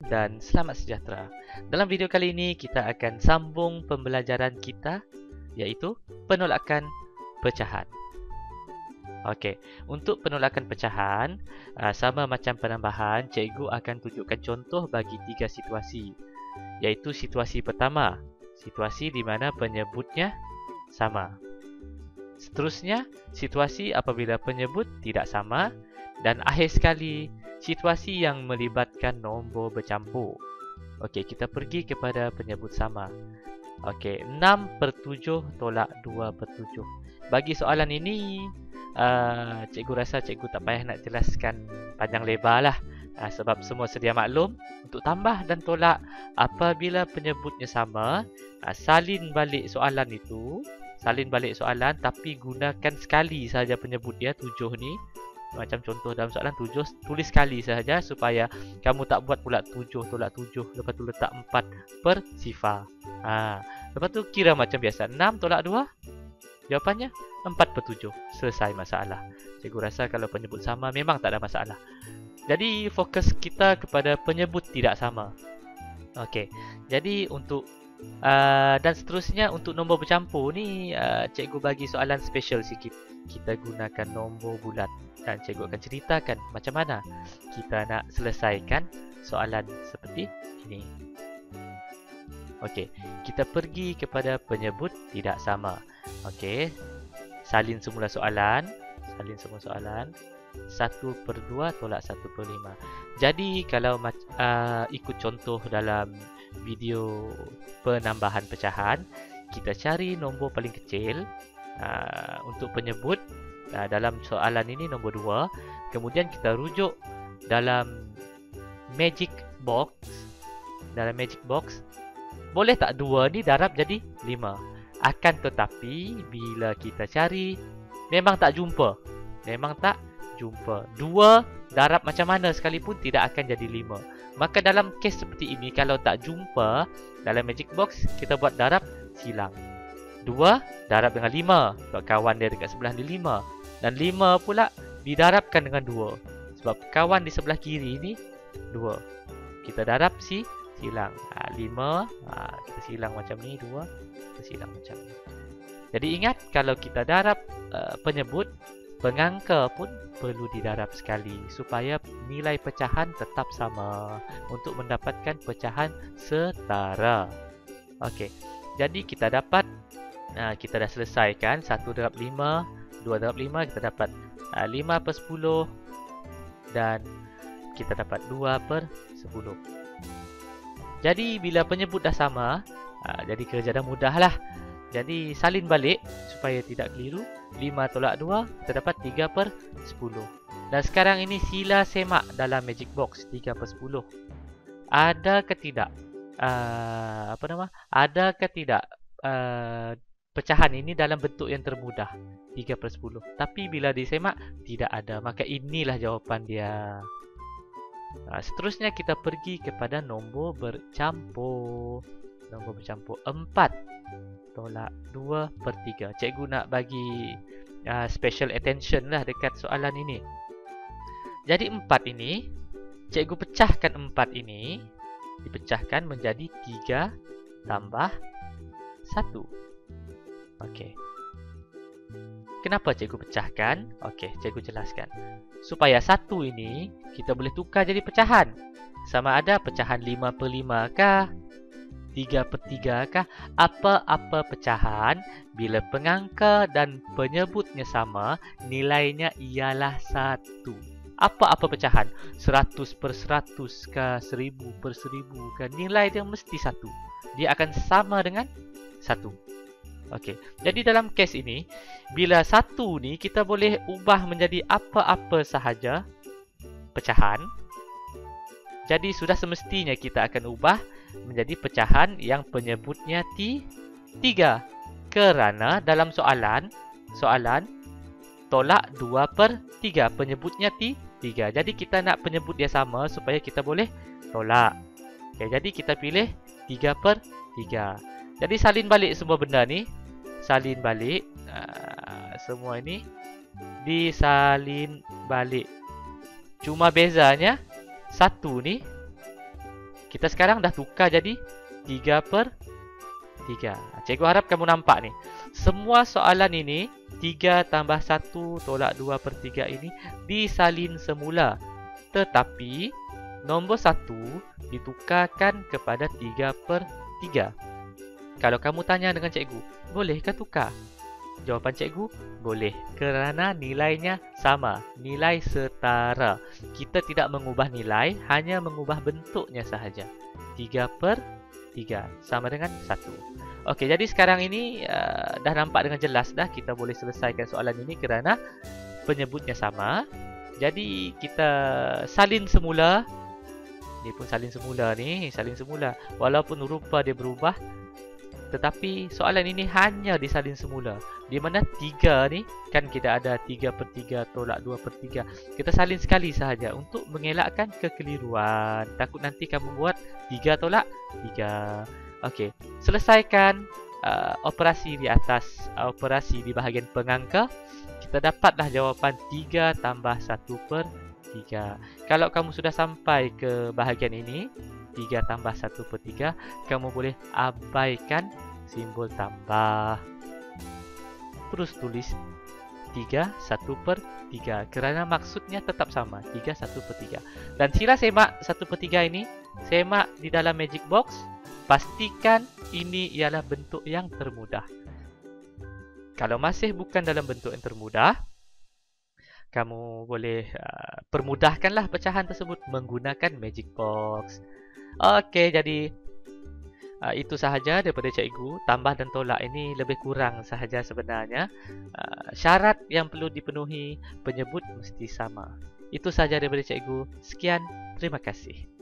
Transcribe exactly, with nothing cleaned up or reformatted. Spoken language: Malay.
dan selamat sejahtera. Dalam video kali ini kita akan sambung pembelajaran kita, iaitu penolakan pecahan. Okey, untuk penolakan pecahan, sama macam penambahan, cikgu akan tunjukkan contoh bagi tiga situasi, iaitu situasi pertama, situasi di mana penyebutnya sama. Seterusnya, situasi apabila penyebut tidak sama, dan akhir sekali, situasi yang melibatkan nombor bercampur. Okey, kita pergi kepada penyebut sama. Okey, enam per tujuh tolak dua per tujuh. Bagi soalan ini, uh, cikgu rasa cikgu tak payah nak jelaskan panjang lebar lah. Uh, sebab semua sedia maklum, untuk tambah dan tolak apabila penyebutnya sama, uh, salin balik soalan itu, salin balik soalan tapi gunakan sekali sahaja penyebut dia, tujuh ni. Macam contoh dalam soalan tujuh, tulis sekali sahaja supaya kamu tak buat pula tujuh tolak tujuh, lepas tu letak empat per sifar. Ha. Lepas tu kira macam biasa, enam tolak dua, jawapannya empat per tujuh. Selesai masalah. Cikgu rasa kalau penyebut sama memang tak ada masalah. Jadi fokus kita kepada penyebut tidak sama. Okey. Jadi untuk uh, dan seterusnya untuk nombor bercampur ni, uh, cikgu bagi soalan special sikit. Kita gunakan nombor bulat. Dan cikgu akan ceritakan macam mana kita nak selesaikan soalan seperti ini. Okey, kita pergi kepada penyebut tidak sama. Okey, salin semula soalan. Salin semua soalan. satu per dua tolak satu per lima. Jadi kalau uh, ikut contoh dalam video penambahan pecahan, kita cari nombor paling kecil uh, untuk penyebut. Nah, dalam soalan ini nombor dua. Kemudian kita rujuk dalam magic box. Dalam magic box, boleh tak dua ni darab jadi lima? Akan tetapi bila kita cari, memang tak jumpa. Memang tak jumpa. dua darab macam mana sekalipun tidak akan jadi lima. Maka dalam kes seperti ini, kalau tak jumpa dalam magic box, kita buat darab silang. dua darab dengan lima. Sebab kawan dia dekat sebelah ni lima. Dan lima pula didarabkan dengan dua. Sebab kawan di sebelah kiri ni dua. Kita darab si silang. Ha, lima. Ha, kita silang macam ni. dua. Kita silang macam ni. Jadi ingat, kalau kita darab uh, penyebut, pengangka pun perlu didarab sekali. Supaya nilai pecahan tetap sama. Untuk mendapatkan pecahan setara. Okey. Jadi kita dapat, uh, kita dah selesaikan. satu darab lima. dua darab lima, kita dapat uh, lima per sepuluh. Dan kita dapat dua per sepuluh. Jadi bila penyebut dah sama, uh, jadi kerja dah mudah lah. Jadi salin balik supaya tidak keliru. lima tolak dua, kita dapat tiga per sepuluh. Dan sekarang ini sila semak dalam magic box tiga per sepuluh. Ada ke tidak? Uh, apa nama? Ada ke tidak? Uh, pecahan ini dalam bentuk yang termudah, tiga per sepuluh. Tapi bila disemak, tidak ada. Maka inilah jawapan dia. Nah, seterusnya kita pergi kepada nombor bercampur. Nombor bercampur empat tolak dua per tiga. Cikgu nak bagi uh, special attention lah dekat soalan ini. Jadi empat ini, cikgu pecahkan empat ini. Dipecahkan menjadi tiga tambah satu. Okey. Kenapa cikgu pecahkan? Okey, cikgu jelaskan. Supaya satu ini kita boleh tukar jadi pecahan. Sama ada pecahan lima per lima kah? tiga per tiga kah? Apa-apa pecahan bila pengangka dan penyebutnya sama, nilainya ialah satu. Apa-apa pecahan? seratus per seratus kah? seribu per seribu kah? Nilai dia mesti satu. Dia akan sama dengan satu. Okey, jadi dalam kes ini, bila satu ni kita boleh ubah menjadi apa-apa sahaja pecahan. Jadi sudah semestinya kita akan ubah menjadi pecahan yang penyebutnya T tiga. Kerana dalam soalan, soalan tolak dua per tiga, penyebutnya T tiga. Jadi kita nak penyebut dia sama supaya kita boleh tolak. Okey, jadi kita pilih tiga per tiga. Jadi salin balik semua benda ni. Salin balik uh, semua ini disalin balik. Cuma bezanya satu ni Kita sekarang dah tukar jadi tiga per tiga. Cikgu harap kamu nampak ni. Semua soalan ini, tiga tambah satu tolak dua per tiga ini disalin semula. Tetapi, nombor satu ditukarkan kepada tiga per tiga. Kalau kamu tanya dengan cikgu, bolehkah tukar? Jawapan cikgu, boleh. Kerana nilainya sama. Nilai setara. Kita tidak mengubah nilai, hanya mengubah bentuknya sahaja. tiga per tiga. Sama dengan satu. Okey, jadi sekarang ini uh, dah nampak dengan jelas dah. Kita boleh selesaikan soalan ini kerana penyebutnya sama. Jadi, kita salin semula. Ini pun salin semula ni. Salin semula. Walaupun rupa dia berubah. Tetapi soalan ini hanya disalin semula. Di mana tiga ni, kan kita ada tiga per tiga tolak dua per tiga. Kita salin sekali sahaja untuk mengelakkan kekeliruan. Takut nanti kamu buat tiga tolak tiga. Okey, selesaikan uh, operasi di atas, uh, operasi di bahagian pengangka. Kita dapatlah jawapan tiga tambah satu per tiga. Kalau kamu sudah sampai ke bahagian ini, tiga tambah satu per tiga, kamu boleh abaikan simbol tambah. Terus tulis tiga, satu per tiga. Kerana maksudnya tetap sama, tiga, satu per tiga. Dan sila semak satu per tiga ini, semak di dalam magic box. Pastikan ini ialah bentuk yang termudah. Kalau masih bukan dalam bentuk yang termudah, kamu boleh uh, permudahkanlah pecahan tersebut menggunakan magic box. Okey, jadi uh, itu sahaja daripada cikgu. Tambah dan tolak ini lebih kurang sahaja sebenarnya. Uh, syarat yang perlu dipenuhi, penyebut mesti sama. Itu sahaja daripada cikgu. Sekian, terima kasih.